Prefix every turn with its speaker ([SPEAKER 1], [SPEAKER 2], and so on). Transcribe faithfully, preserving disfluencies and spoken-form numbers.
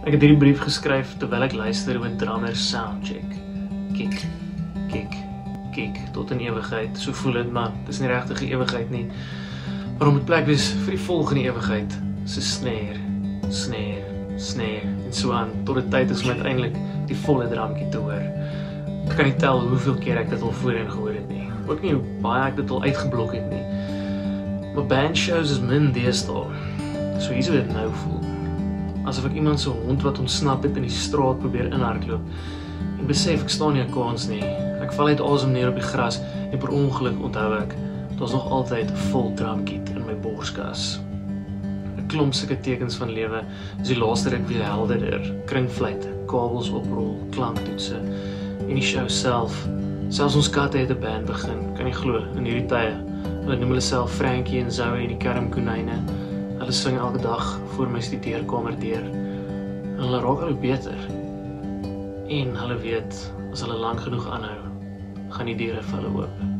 [SPEAKER 1] Ek het hierdie brief geskryf terwyl ek luister oor drummer soundcheck. Kick, kick, kick, tot in ewigheid. So voel dit, maar dit is nie regtig 'n ewigheid nie. Maar om het plek wees vir die volgende ewigheid. So snare, snare, snare, en so aan, tot die tyd is om uiteindelik die volle drumkie te hoor. Ek kan nie tel hoeveel keer ek dit al voorheen gehoor het nie. Ook nie hoe baie ek dit al uitgeblok het nie. Maar bandshows is min deesdae. So hier is hoe dit nou voel. Asof ek iemand se hond wat ontsnap het in die straat probeer inhardloop. En besef ek staan nie 'n kans nie. Ek val uit asem neer op die gras en per ongeluk onthou ek, daar's nog altyd 'n vol drumkit in my borskas. 'n Klomp sulke tekens van lewe is die laaste ruk weer helderder. Kringfluit, kabels oprol, klanktoetse en die show self. Selfs ons katte het 'n band begin, kan jy glo, in hierdie tye. Hulle noem hulle self Frankie en Zoe en die Kermkonijne. Hulle sing elke dag voor my studeerkamer deur. En hulle raak al hoe beter. En hulle weet, as hulle lang genoeg aanhou, gaan die deure vir hulle oop.